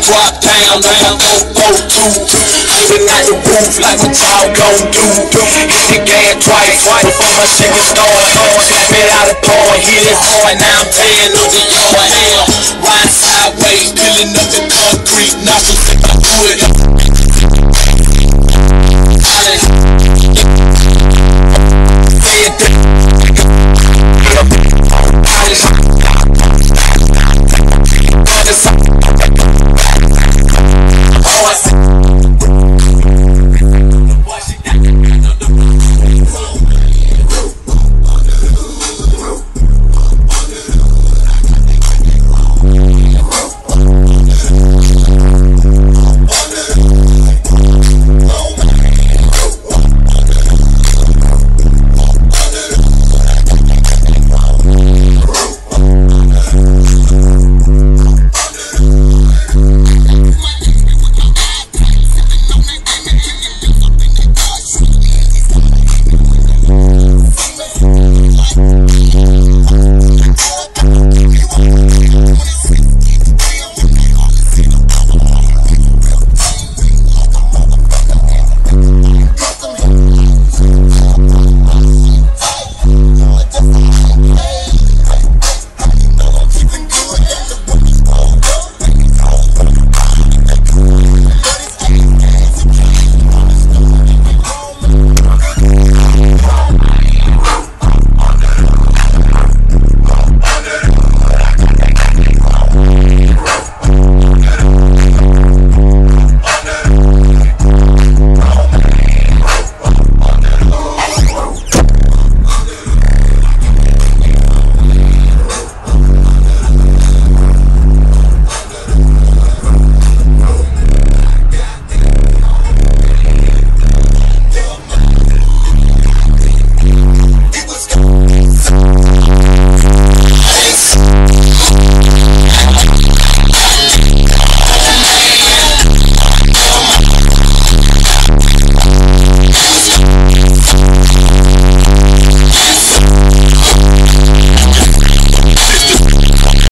drop down on my 442. Moving out the roof like what y'all gon' do. Hit the gas twice before my shit get started. Slap it out of part, hit it hard, now I'm tearing up the yard. Ride sideways, peeling up the concrete, knocking